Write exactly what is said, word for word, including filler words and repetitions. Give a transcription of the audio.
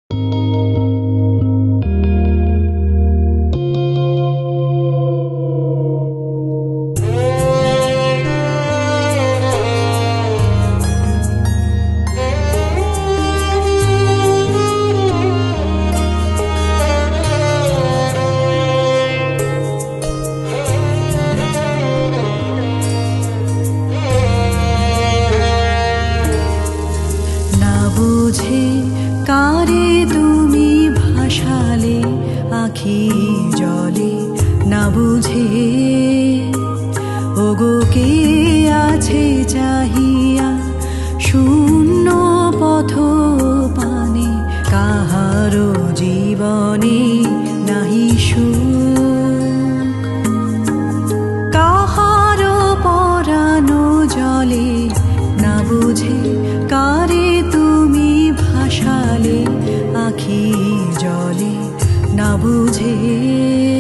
কারে তুমি ভাসালে আখি জলে না বুঝে ওগো কে আছে চাহিয়া শূন্য পথ পানে কাহারো জীবনে নাহি সুখ কাহারো পরানো জলে না বুঝে কারে তুমি ভাসালে আখি জলে না বুঝে।